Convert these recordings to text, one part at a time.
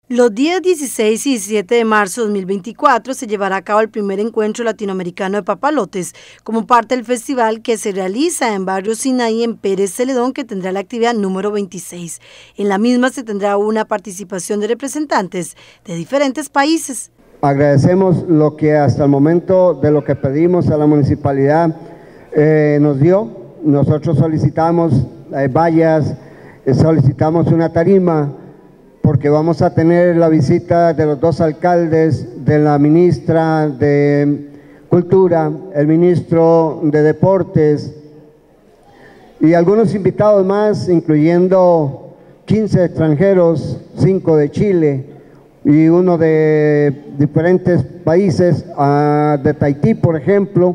Los días 16 y 17 de marzo de 2024 se llevará a cabo el primer encuentro latinoamericano de papalotes, como parte del festival que se realiza en Barrio Sinaí en Pérez Celedón, que tendrá la actividad número 26. En la misma se tendrá una participación de representantes de diferentes países. Agradecemos lo que hasta el momento de lo que pedimos a la municipalidad nos dio. Nosotros solicitamos vallas, solicitamos una tarima, porque vamos a tener la visita de los dos alcaldes, de la ministra de Cultura, el ministro de Deportes y algunos invitados más, incluyendo 15 extranjeros, 5 de Chile y uno de diferentes países, de Tahití, por ejemplo.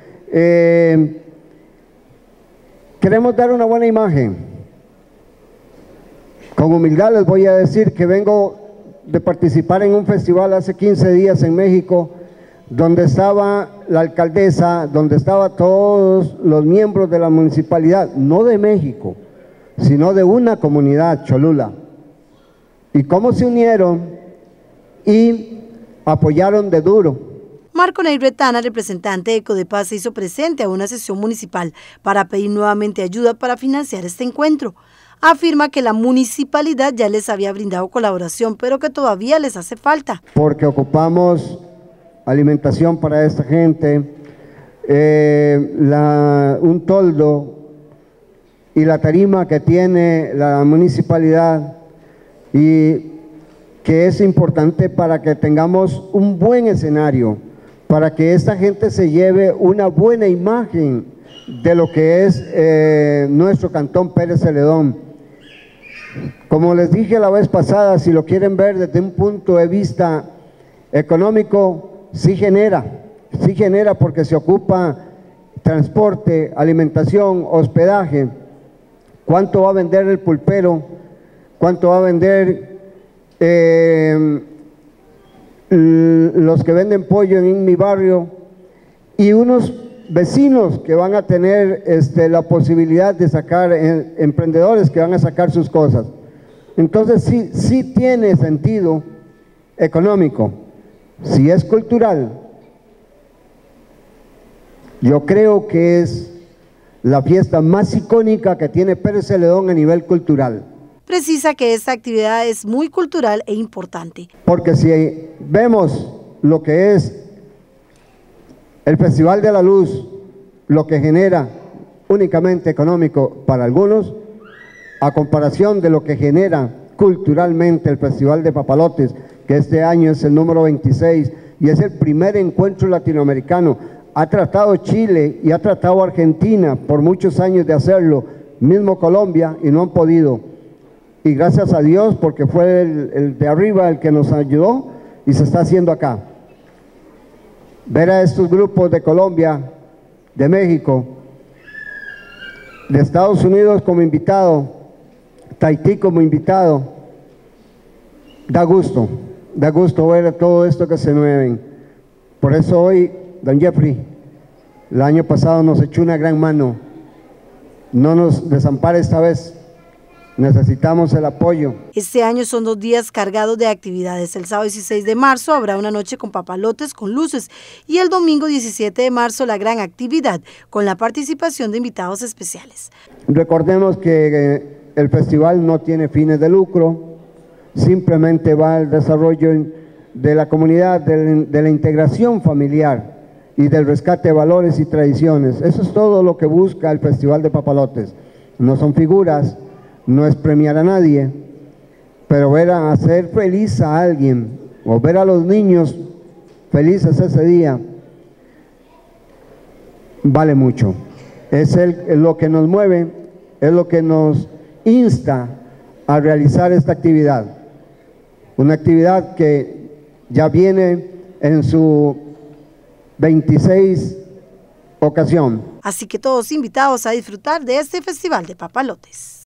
Queremos dar una buena imagen. Con humildad les voy a decir que vengo de participar en un festival hace 15 días en México, donde estaba la alcaldesa, donde estaban todos los miembros de la municipalidad, no de México, sino de una comunidad, Cholula. Y cómo se unieron y apoyaron de duro. Marco Ney Retana, representante de Codepaz, se hizo presente a una sesión municipal para pedir nuevamente ayuda para financiar este encuentro. Afirma que la municipalidad ya les había brindado colaboración, pero que todavía les hace falta. Porque ocupamos alimentación para esta gente, un toldo y la tarima que tiene la municipalidad, y que es importante para que tengamos un buen escenario, para que esta gente se lleve una buena imagen de lo que es nuestro cantón Pérez Celedón. Como les dije la vez pasada, si lo quieren ver desde un punto de vista económico, sí genera porque se ocupa transporte, alimentación, hospedaje. ¿Cuánto va a vender el pulpero? ¿Cuánto va a vender los que venden pollo en mi barrio? Y unos vecinos que van a tener la posibilidad de sacar, emprendedores que van a sacar sus cosas. Entonces sí tiene sentido económico. Si es cultural, yo creo que es la fiesta más icónica que tiene Pérez Celedón a nivel cultural. Precisa que esta actividad es muy cultural e importante. Porque si vemos lo que es el Festival de la Luz, lo que genera únicamente económico para algunos, a comparación de lo que genera culturalmente el Festival de Papalotes, que este año es el número 26 y es el primer encuentro latinoamericano. Ha tratado Chile y ha tratado Argentina por muchos años de hacerlo, mismo Colombia, y no han podido. Y gracias a Dios, porque fue el de arriba el que nos ayudó y se está haciendo acá. Ver a estos grupos de Colombia, de México, de Estados Unidos como invitado, Tahití como invitado, da gusto ver todo esto que se mueven. Por eso hoy, don Jeffrey, el año pasado nos echó una gran mano, no nos desampare esta vez. Necesitamos el apoyo. Este año son 2 días cargados de actividades. El sábado 16 de marzo habrá una noche con papalotes con luces y el domingo 17 de marzo la gran actividad con la participación de invitados especiales. Recordemos que el festival no tiene fines de lucro, simplemente va al desarrollo de la comunidad, de la integración familiar y del rescate de valores y tradiciones. Eso es todo lo que busca el Festival de Papalotes. No son figuras, no es premiar a nadie, pero ver a hacer feliz a alguien o ver a los niños felices ese día vale mucho. Es lo que nos mueve, es lo que nos insta a realizar esta actividad. Una actividad que ya viene en su 26 ocasión. Así que todos invitados a disfrutar de este Festival de Papalotes.